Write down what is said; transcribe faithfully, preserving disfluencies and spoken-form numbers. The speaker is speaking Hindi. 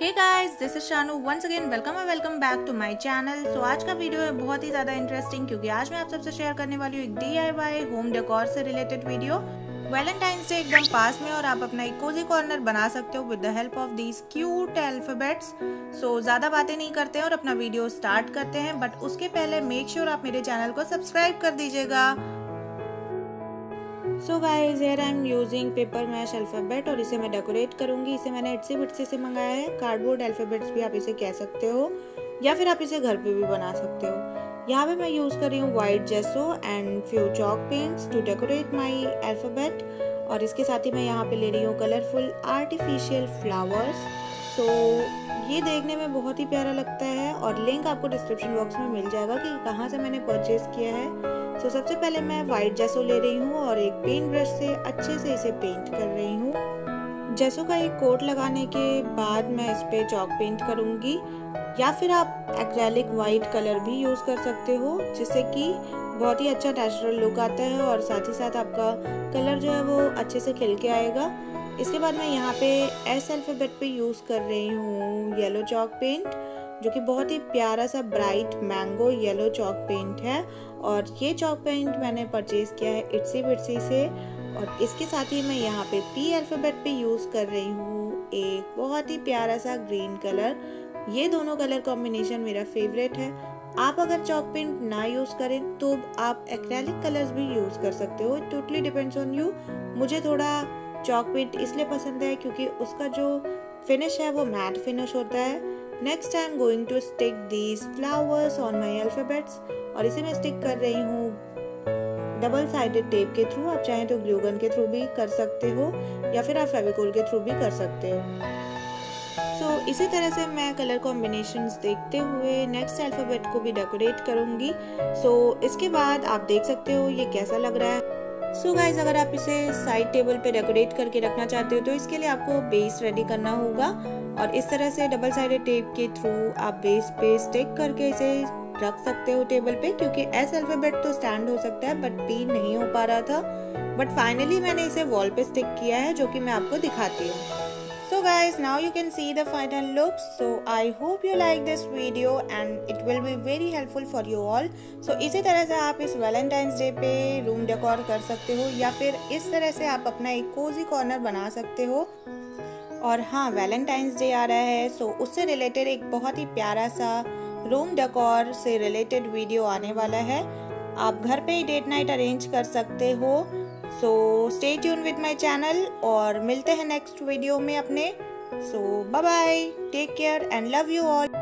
Hey guys, this is Shanu once again welcome और welcome back to my channel. So आज का वीडियो है बहुत ही ज़्यादा इंटरेस्टिंग क्योंकि आज मैं आप सबसे शेयर करने वाली हूँ एक D I Y home decor से रिलेटेड वीडियो। वैलेंटाइंस डे एकदम पास में और आप अपना एक कोजी कॉर्नर बना सकते हो with the help of these cute alphabets. So ज़्यादा बातें नहीं करते हैं और अपना वीडियो स्टार्ट करते हैं, बट उसके पहले मेक श्योर आप मेरे चैनल को सब्सक्राइब कर दीजिएगा। So guys, here I am using paper mache alphabet और इसे मैं डेकोरेट करूंगी। इसे मैंने इट्सी बिट्सी से मंगाया है। कार्डबोर्ड अल्फ़ाबेट्स भी आप इसे कह सकते हो या फिर आप इसे घर पे भी बना सकते हो। यहाँ पे मैं यूज़ कर रही हूँ white gesso and few chalk paints to decorate my alphabet. और इसके साथ ही मैं यहाँ पे ले रही हूँ कलरफुल आर्टिफिशियल फ्लावर्स। सो ये देखने में बहुत ही प्यारा लगता है और लिंक आपको डिस्क्रिप्शन बॉक्स में मिल जाएगा कि कहाँ से मैंने परचेज किया है। सो so, सबसे पहले मैं वाइट जेसो ले रही हूँ और एक पेंट ब्रश से अच्छे से इसे पेंट कर रही हूँ। जेसो का एक कोट लगाने के बाद मैं इस पे चॉक पेंट करूँगी या फिर आप एक्रेलिक वाइट कलर भी यूज़ कर सकते हो, जिससे कि बहुत ही अच्छा नेचुरल लुक आता है और साथ ही साथ आपका कलर जो है वो अच्छे से खिल के आएगा। इसके बाद मैं यहाँ पे एस अल्फ़ाबेट पे यूज़ कर रही हूँ येलो चॉक पेंट, जो कि बहुत ही प्यारा सा bright mango yellow chalk paint है। और ये चॉक पेंट मैंने परचेज़ किया है इट्सी बिट्सी से। और इसके साथ ही मैं यहाँ पे पी अल्फ़ाबेट पे यूज़ कर रही हूँ एक बहुत ही प्यारा सा ग्रीन कलर। ये दोनों कलर कॉम्बिनेशन मेरा फेवरेट है। आप अगर चॉक पेंट ना यूज़ करें तो आप एक्रेलिक कलर्स भी यूज़ कर सकते हो। It totally depends on you. मुझे थोड़ा चॉक पेंट इसलिए पसंद है क्योंकि उसका जो फिनिश है वो मैट फिनिश होता है। Next I am going to stick these flowers on my alphabets और इसे मैं स्टिक कर रही हूँ डबल साइडेड टेप के थ्रू। आप चाहें तो ग्लू गन के थ्रू भी कर सकते हो या फिर आप फेविकोल के थ्रू भी कर सकते हो। सो so, इसी तरह से मैं कलर कॉम्बिनेशंस देखते हुए नेक्स्ट अल्फ़ाबेट को भी डेकोरेट करूँगी। सो so, इसके बाद आप देख सकते हो ये कैसा लग रहा है। सो so गाइज, अगर आप इसे साइड टेबल पे डेकोरेट करके रखना चाहते हो तो इसके लिए आपको बेस रेडी करना होगा और इस तरह से डबल साइडेड टेप के थ्रू आप बेस पे स्टिक करके इसे रख सकते हो टेबल पे, क्योंकि एस अल्फ़ाबेट तो स्टैंड हो सकता है बट पी नहीं हो पा रहा था। बट फाइनली मैंने इसे वॉल पे स्टिक किया है, जो कि मैं आपको दिखाती हूँ। So guys, now you can see the final look. So I hope you like this video and it will be very helpful for you all. So इसी तरह से आप इस वैलेंटाइंस डे पे रूम डेकोर कर सकते हो या फिर इस तरह से आप अपना एक कोजी कॉर्नर बना सकते हो। और हाँ, वैलेंटाइंस डे आ रहा है, सो उससे रिलेटेड एक बहुत ही प्यारा सा रूम डेकोर से रिलेटेड वीडियो आने वाला है। आप घर पे ही डेट नाइट अरेंज कर सकते हो। So stay tune with my channel और मिलते हैं नेक्स्ट वीडियो में अपने। So bye bye, take care and love you all.